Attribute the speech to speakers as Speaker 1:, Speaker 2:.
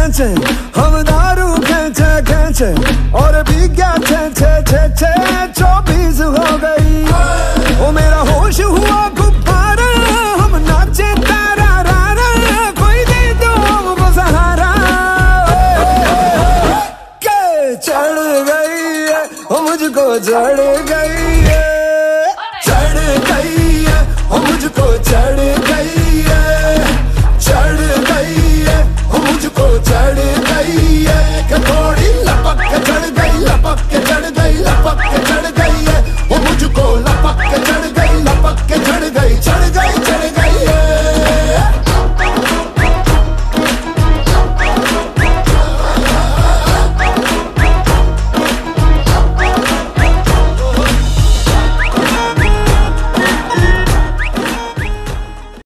Speaker 1: खेचे, हम दारू खेचे खेचे और भी क्या छे छे छे छे 24 हो गई। ओ मेरा होश हुआ गुब्बारा, हम नाचे तारा रारा, कोई दे दो हमको सहारा। के चढ़ गई है, ओ मुझको चढ़ गई